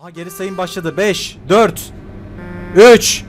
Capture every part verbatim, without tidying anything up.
Aha, geri sayım başladı. beş, dört, üç,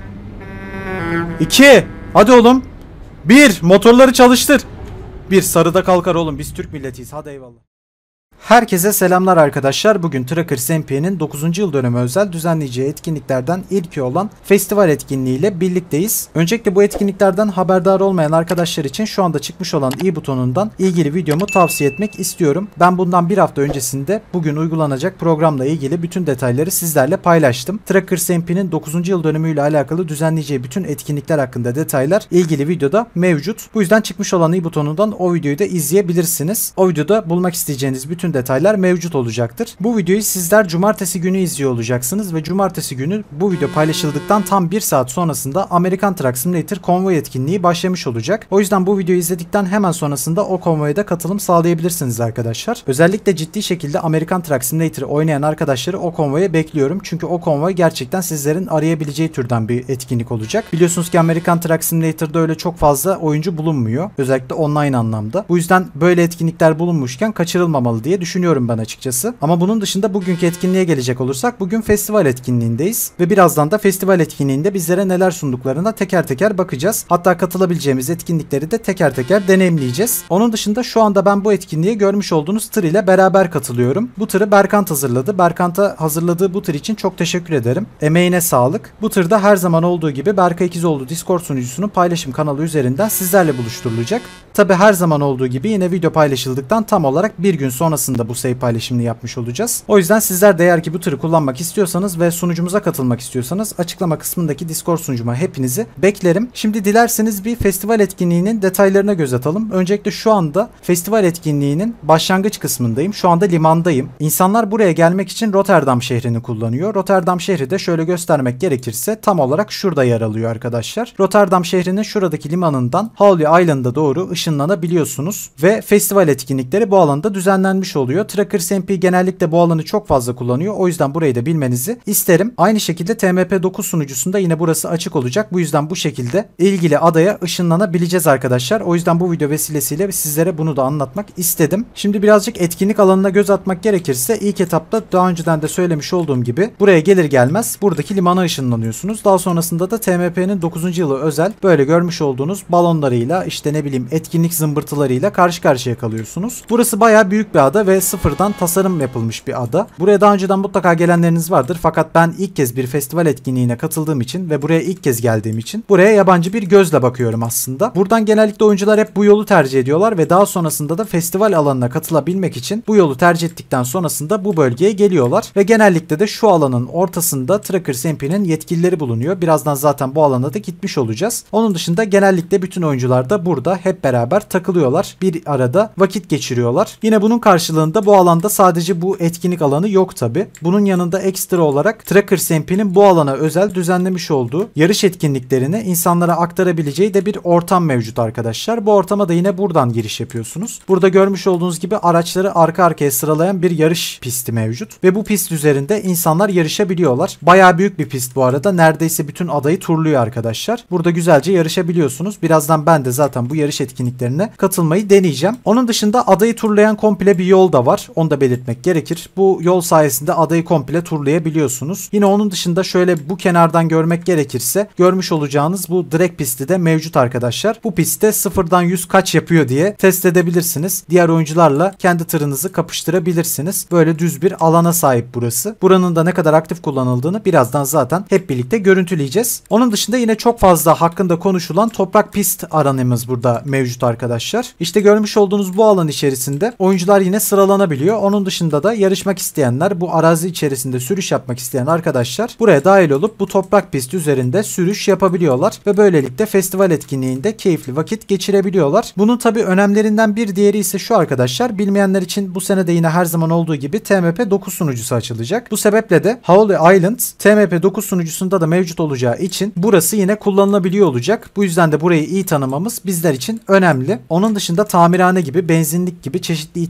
iki. Hadi oğlum. bir. Motorları çalıştır. bir. Sarıda kalkar oğlum. Biz Türk milletiyiz. Hadi eyvallah. Herkese selamlar arkadaşlar. Bugün Trackers M P'nin dokuzuncu yıl dönümü özel düzenleyeceği etkinliklerden ilki olan festival etkinliğiyle birlikteyiz. Öncelikle bu etkinliklerden haberdar olmayan arkadaşlar için şu anda çıkmış olan i butonundan ilgili videomu tavsiye etmek istiyorum. Ben bundan bir hafta öncesinde bugün uygulanacak programla ilgili bütün detayları sizlerle paylaştım. Trackers M P'nin dokuzuncu yıl dönümüyle alakalı düzenleyeceği bütün etkinlikler hakkında detaylar ilgili videoda mevcut. Bu yüzden çıkmış olan i butonundan o videoyu da izleyebilirsiniz. O videoda bulmak isteyeceğiniz bütün detaylar mevcut olacaktır. Bu videoyu sizler cumartesi günü izliyor olacaksınız ve cumartesi günü bu video paylaşıldıktan tam bir saat sonrasında American Truck Simulator konvoy etkinliği başlamış olacak. O yüzden bu videoyu izledikten hemen sonrasında o konvoya da katılım sağlayabilirsiniz arkadaşlar. Özellikle ciddi şekilde American Truck Simulator oynayan arkadaşları o konvoya bekliyorum. Çünkü o konvoy gerçekten sizlerin arayabileceği türden bir etkinlik olacak. Biliyorsunuz ki American Truck Simulator'da öyle çok fazla oyuncu bulunmuyor. Özellikle online anlamda. Bu yüzden böyle etkinlikler bulunmuşken kaçırılmamalı diye düşünüyorum ben açıkçası. Ama bunun dışında bugünkü etkinliğe gelecek olursak bugün festival etkinliğindeyiz ve birazdan da festival etkinliğinde bizlere neler sunduklarına teker teker bakacağız. Hatta katılabileceğimiz etkinlikleri de teker teker deneyimleyeceğiz. Onun dışında şu anda ben bu etkinliğe görmüş olduğunuz tır ile beraber katılıyorum. Bu tırı Berkant hazırladı. Berkant'a hazırladığı bu tır için çok teşekkür ederim. Emeğine sağlık. Bu tırda her zaman olduğu gibi Berkay İkizoğlu Discord sunucusunun paylaşım kanalı üzerinden sizlerle buluşturulacak. Tabi her zaman olduğu gibi yine video paylaşıldıktan tam olarak bir gün sonrasında bu save paylaşımını yapmış olacağız. O yüzden sizler de eğer ki bu tırı kullanmak istiyorsanız ve sunucumuza katılmak istiyorsanız açıklama kısmındaki Discord sunucuma hepinizi beklerim. Şimdi dilerseniz bir festival etkinliğinin detaylarına göz atalım. Öncelikle şu anda festival etkinliğinin başlangıç kısmındayım. Şu anda limandayım. İnsanlar buraya gelmek için Rotterdam şehrini kullanıyor. Rotterdam şehri de şöyle göstermek gerekirse tam olarak şurada yer alıyor arkadaşlar. Rotterdam şehrinin şuradaki limanından Hawley Island'a doğru ışınlanabiliyorsunuz ve festival etkinlikleri bu alanda düzenlenmiş oluyor. Trackers M P genellikle bu alanı çok fazla kullanıyor. O yüzden burayı da bilmenizi isterim. Aynı şekilde T M P dokuz sunucusunda yine burası açık olacak. Bu yüzden bu şekilde ilgili adaya ışınlanabileceğiz arkadaşlar. O yüzden bu video vesilesiyle sizlere bunu da anlatmak istedim. Şimdi birazcık etkinlik alanına göz atmak gerekirse ilk etapta daha önceden de söylemiş olduğum gibi buraya gelir gelmez buradaki limana ışınlanıyorsunuz. Daha sonrasında da T M P'nin dokuzuncu yılı özel böyle görmüş olduğunuz balonlarıyla işte ne bileyim etkinlik zımbırtılarıyla karşı karşıya kalıyorsunuz. Burası bayağı büyük bir ada ve sıfırdan tasarım yapılmış bir ada. Buraya daha önceden mutlaka gelenleriniz vardır fakat ben ilk kez bir festival etkinliğine katıldığım için ve buraya ilk kez geldiğim için buraya yabancı bir gözle bakıyorum aslında. Buradan genellikle oyuncular hep bu yolu tercih ediyorlar ve daha sonrasında da festival alanına katılabilmek için bu yolu tercih ettikten sonrasında bu bölgeye geliyorlar ve genellikle de şu alanın ortasında Trackers M P'nin yetkilileri bulunuyor. Birazdan zaten bu alana da gitmiş olacağız. Onun dışında genellikle bütün oyuncular da burada hep beraber takılıyorlar. Bir arada vakit geçiriyorlar. Yine bunun karşılığında bu alanda sadece bu etkinlik alanı yok tabi. Bunun yanında ekstra olarak Trackers M P'nin bu alana özel düzenlemiş olduğu yarış etkinliklerini insanlara aktarabileceği de bir ortam mevcut arkadaşlar. Bu ortama da yine buradan giriş yapıyorsunuz. Burada görmüş olduğunuz gibi araçları arka arkaya sıralayan bir yarış pisti mevcut. Ve bu pist üzerinde insanlar yarışabiliyorlar. Bayağı büyük bir pist bu arada. Neredeyse bütün adayı turluyor arkadaşlar. Burada güzelce yarışabiliyorsunuz. Birazdan ben de zaten bu yarış etkinliklerine katılmayı deneyeceğim. Onun dışında adayı turlayan komple bir yol da var. Onu da belirtmek gerekir. Bu yol sayesinde adayı komple turlayabiliyorsunuz. Yine onun dışında şöyle bu kenardan görmek gerekirse görmüş olacağınız bu drag pisti de mevcut arkadaşlar. Bu pistte sıfırdan yüz kaç yapıyor diye test edebilirsiniz. Diğer oyuncularla kendi tırınızı kapıştırabilirsiniz. Böyle düz bir alana sahip burası. Buranın da ne kadar aktif kullanıldığını birazdan zaten hep birlikte görüntüleyeceğiz. Onun dışında yine çok fazla hakkında konuşulan toprak pist alanımız burada mevcut arkadaşlar. İşte görmüş olduğunuz bu alan içerisinde oyuncular yine sıralanabiliyor. Onun dışında da yarışmak isteyenler, bu arazi içerisinde sürüş yapmak isteyen arkadaşlar buraya dahil olup bu toprak pisti üzerinde sürüş yapabiliyorlar ve böylelikle festival etkinliğinde keyifli vakit geçirebiliyorlar. Bunun tabii önemlerinden bir diğeri ise şu arkadaşlar. Bilmeyenler için bu sene de yine her zaman olduğu gibi T M P dokuz sunucusu açılacak. Bu sebeple de Hawley Island T M P dokuz sunucusunda da mevcut olacağı için burası yine kullanılabiliyor olacak. Bu yüzden de burayı iyi tanımamız bizler için önemli. Onun dışında tamirhane gibi, benzinlik gibi çeşitli ihtiyaçlarımız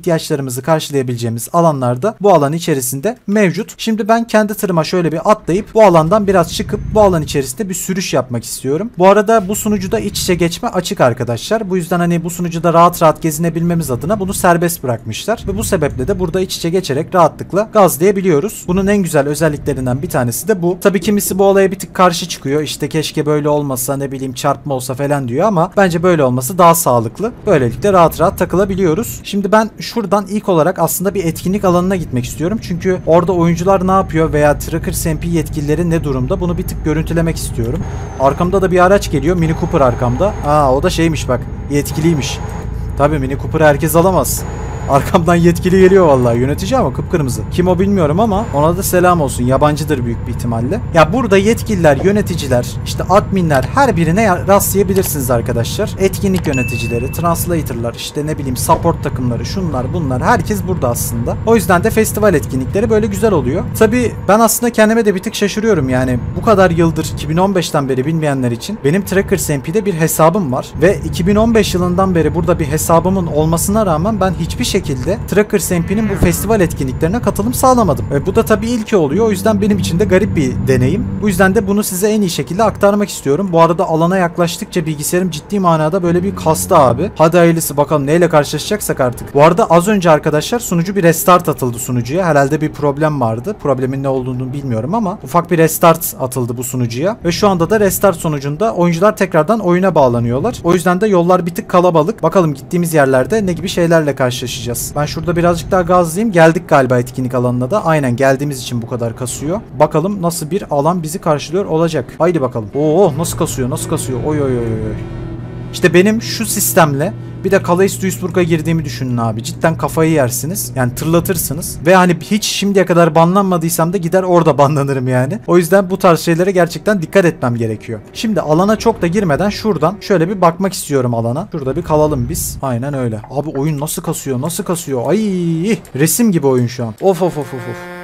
ihtiyaçlarımızı karşılayabileceğimiz alanlarda bu alan içerisinde mevcut. Şimdi ben kendi tırıma şöyle bir atlayıp bu alandan biraz çıkıp bu alan içerisinde bir sürüş yapmak istiyorum. Bu arada bu sunucuda iç içe geçme açık arkadaşlar. Bu yüzden hani bu sunucuda rahat rahat gezinebilmemiz adına bunu serbest bırakmışlar. Ve bu sebeple de burada iç içe geçerek rahatlıkla gazlayabiliyoruz. Bunun en güzel özelliklerinden bir tanesi de bu. Tabii kimisi bu olaya bir tık karşı çıkıyor. İşte keşke böyle olmasa, ne bileyim çarpma olsa falan diyor ama bence böyle olması daha sağlıklı. Böylelikle rahat rahat takılabiliyoruz. Şimdi ben şuradan ilk olarak aslında bir etkinlik alanına gitmek istiyorum. Çünkü orada oyuncular ne yapıyor veya Truckers M P yetkilileri ne durumda, bunu bir tık görüntülemek istiyorum. Arkamda da bir araç geliyor. Mini Cooper arkamda. Aa, o da şeymiş bak. Yetkiliymiş. Tabii Mini Cooper'ı herkes alamaz. Arkamdan yetkili geliyor vallahi, yönetici ama kıpkırmızı. Kim o bilmiyorum ama ona da selam olsun. Yabancıdır büyük bir ihtimalle. Ya burada yetkililer, yöneticiler, işte adminler, her birine rastlayabilirsiniz arkadaşlar. Etkinlik yöneticileri, translator'lar, işte ne bileyim support takımları, şunlar bunlar, herkes burada aslında. O yüzden de festival etkinlikleri böyle güzel oluyor. Tabii ben aslında kendime de bir tık şaşırıyorum yani. Bu kadar yıldır, iki bin on beşten beri bilmeyenler için, benim Truckers M P'de bir hesabım var ve iki bin on beş yılından beri burada bir hesabımın olmasına rağmen ben hiçbir şey şekilde Truckers M P'nin bu festival etkinliklerine katılım sağlamadım. E, bu da tabii ilki oluyor. O yüzden benim için de garip bir deneyim. Bu yüzden de bunu size en iyi şekilde aktarmak istiyorum. Bu arada alana yaklaştıkça bilgisayarım ciddi manada böyle bir kastı abi. Hadi hayırlısı, bakalım neyle karşılaşacaksak artık. Bu arada az önce arkadaşlar sunucu bir restart atıldı sunucuya. Herhalde bir problem vardı. Problemin ne olduğunu bilmiyorum ama ufak bir restart atıldı bu sunucuya. Ve şu anda da restart sonucunda oyuncular tekrardan oyuna bağlanıyorlar. O yüzden de yollar bir tık kalabalık. Bakalım gittiğimiz yerlerde ne gibi şeylerle karşılaşacağız. Ben şurada birazcık daha gazlayayım. Geldik galiba etkinlik alanına da. Aynen, geldiğimiz için bu kadar kasıyor. Bakalım nasıl bir alan bizi karşılıyor olacak. Haydi bakalım. Oo, nasıl kasıyor, nasıl kasıyor. Oy oy oy oy. İşte benim şu sistemle bir de Calais Duisburg'a girdiğimi düşünün abi. Cidden kafayı yersiniz. Yani tırlatırsınız. Ve hani hiç şimdiye kadar banlanmadıysam da gider orada banlanırım yani. O yüzden bu tarz şeylere gerçekten dikkat etmem gerekiyor. Şimdi alana çok da girmeden şuradan şöyle bir bakmak istiyorum alana. Şurada bir kalalım biz. Aynen öyle. Abi oyun nasıl kasıyor, nasıl kasıyor. Ay, resim gibi oyun şu an. Of of of of.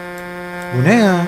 Bu ne ya?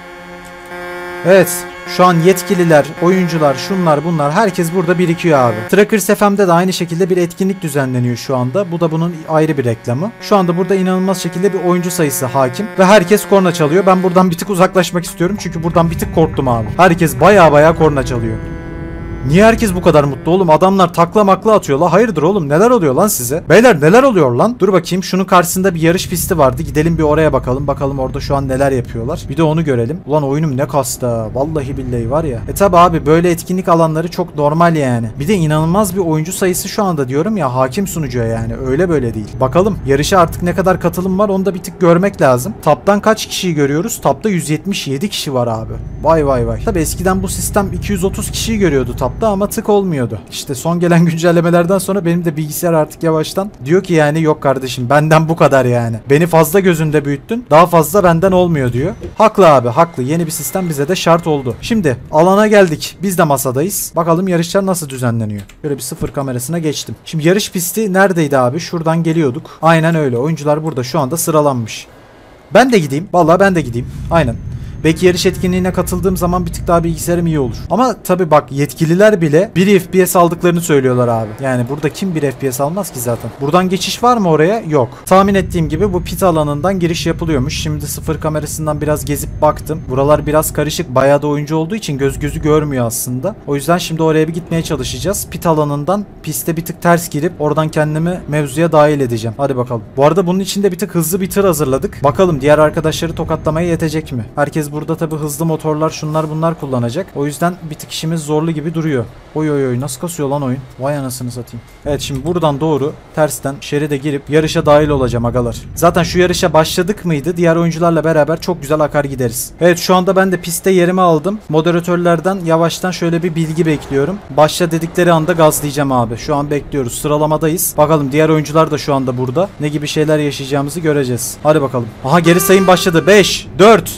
Evet. Şu an yetkililer, oyuncular, şunlar bunlar, herkes burada birikiyor abi. Truckers F M'de de aynı şekilde bir etkinlik düzenleniyor şu anda. Bu da bunun ayrı bir reklamı. Şu anda burada inanılmaz şekilde bir oyuncu sayısı hakim. Ve herkes korna çalıyor. Ben buradan bir tık uzaklaşmak istiyorum. Çünkü buradan bir tık korktum abi. Herkes baya baya korna çalıyor. Niye herkes bu kadar mutlu oğlum? Adamlar takla makla atıyorlar. Hayırdır oğlum? Neler oluyor lan size? Beyler neler oluyor lan? Dur bakayım. Şunun karşısında bir yarış pisti vardı. Gidelim bir oraya bakalım. Bakalım orada şu an neler yapıyorlar. Bir de onu görelim. Ulan oyunum ne kasta. Vallahi billahi var ya. E tabi abi, böyle etkinlik alanları çok normal yani. Bir de inanılmaz bir oyuncu sayısı şu anda diyorum ya, hakim sunucuya yani. Öyle böyle değil. Bakalım yarışa artık ne kadar katılım var, onu da bir tık görmek lazım. Taptan kaç kişiyi görüyoruz? Tapta yüz yetmiş yedi kişi var abi. Vay vay vay. Tabi eskiden bu sistem iki yüz otuz kişiyi görüyordu Tap. Ama tık olmuyordu. İşte son gelen güncellemelerden sonra benim de bilgisayar artık yavaştan diyor ki yani yok kardeşim, benden bu kadar yani. Beni fazla gözünde büyüttün. Daha fazla benden olmuyor diyor. Haklı abi, haklı. Yeni bir sistem bize de şart oldu. Şimdi alana geldik. Biz de masadayız. Bakalım yarışlar nasıl düzenleniyor. Böyle bir sıfır kamerasına geçtim. Şimdi yarış pisti neredeydi abi? Şuradan geliyorduk. Aynen öyle. Oyuncular burada şu anda sıralanmış. Ben de gideyim. Vallahi ben de gideyim. Aynen. Belki yarış etkinliğine katıldığım zaman bir tık daha bilgisayarım iyi olur. Ama tabi bak, yetkililer bile bir F P S aldıklarını söylüyorlar abi. Yani burada kim bir F P S almaz ki zaten. Buradan geçiş var mı oraya? Yok. Tahmin ettiğim gibi bu pit alanından giriş yapılıyormuş. Şimdi sıfır kamerasından biraz gezip baktım. Buralar biraz karışık. Bayağı da oyuncu olduğu için göz gözü görmüyor aslında. O yüzden şimdi oraya bir gitmeye çalışacağız. Pit alanından piste bir tık ters girip oradan kendimi mevzuya dahil edeceğim. Hadi bakalım. Bu arada bunun için de bir tık hızlı bir tır hazırladık. Bakalım diğer arkadaşları tokatlamaya yetecek mi? Herkes burada tabi hızlı motorlar, şunlar bunlar kullanacak. O yüzden bir tık işimiz zorlu gibi duruyor. Oy oy oy, nasıl kasıyor lan oyun? Vay anasını satayım. Evet, şimdi buradan doğru tersten şeride girip yarışa dahil olacağım agalar. Zaten şu yarışa başladık mıydı, diğer oyuncularla beraber çok güzel akar gideriz. Evet, şu anda ben de pistte yerimi aldım. Moderatörlerden yavaştan şöyle bir bilgi bekliyorum. Başla dedikleri anda gazlayacağım abi. Şu an bekliyoruz. Sıralamadayız. Bakalım diğer oyuncular da şu anda burada. Ne gibi şeyler yaşayacağımızı göreceğiz. Hadi bakalım. Aha, geri sayım başladı. beş, dört,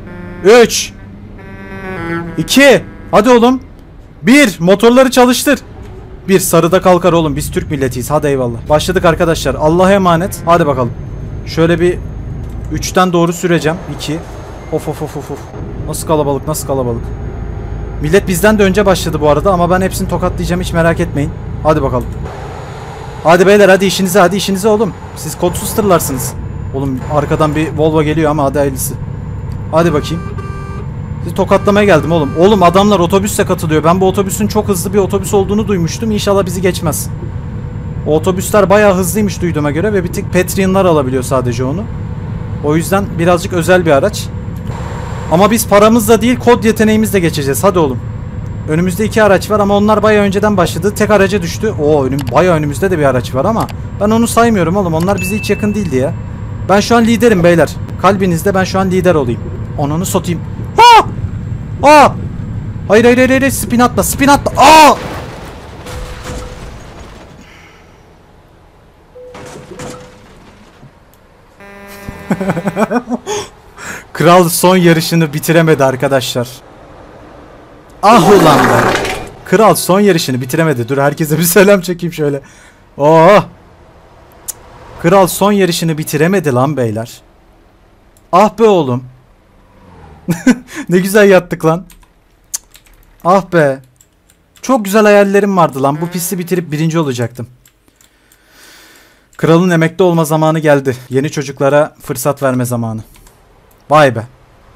üç, iki, hadi oğlum. bir, motorları çalıştır. bir, sarıda kalkar oğlum, biz Türk milletiyiz, hadi eyvallah. Başladık arkadaşlar, Allah'a emanet. Hadi bakalım. Şöyle bir üçten doğru süreceğim. iki. Of of of of of. Nasıl kalabalık, nasıl kalabalık. Millet bizden de önce başladı bu arada ama ben hepsini tokatlayacağım, hiç merak etmeyin. Hadi bakalım. Hadi beyler, hadi işinize, hadi işinize oğlum. Siz kodsuz tırlarsınız. Oğlum arkadan bir Volvo geliyor ama hadi hayırlısı. Hadi bakayım. Sizi tokatlamaya geldim oğlum. Oğlum adamlar otobüsle katılıyor. Ben bu otobüsün çok hızlı bir otobüs olduğunu duymuştum. İnşallah bizi geçmez. O otobüsler bayağı hızlıymış duyduğuma göre ve bir tık Patreon'lar alabiliyor sadece onu. O yüzden birazcık özel bir araç. Ama biz paramızla değil, kod yeteneğimizle geçeceğiz. Hadi oğlum. Önümüzde iki araç var ama onlar bayağı önceden başladı. Tek araca düştü. Oo, önüm, bayağı önümüzde de bir araç var ama ben onu saymıyorum oğlum. Onlar bize hiç yakın değildi ya. Ben şu an liderim beyler. Kalbinizde ben şu an lider olayım. Onunu satayım. Ha! Aa! Hayır hayır hayır hayır, spin atma, spin atma. Aa! Kral son yarışını bitiremedi arkadaşlar. Ah ulan be. Kral son yarışını bitiremedi. Dur herkese bir selam çekeyim şöyle. Oh! Kral son yarışını bitiremedi lan beyler. Ah be oğlum. Ne güzel yattık lan. Ah be. Çok güzel hayallerim vardı lan. Bu pisti bitirip birinci olacaktım. Kralın emekli olma zamanı geldi. Yeni çocuklara fırsat verme zamanı. Vay be.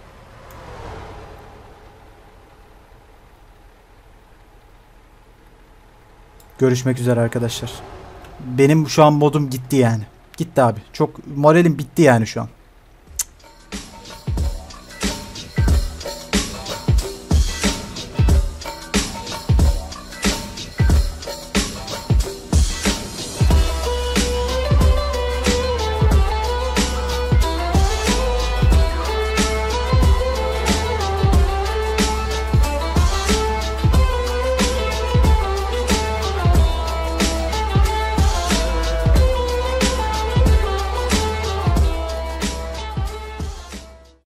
Görüşmek üzere arkadaşlar. Benim şu an modum gitti yani. Gitti abi. Çok moralim bitti yani şu an.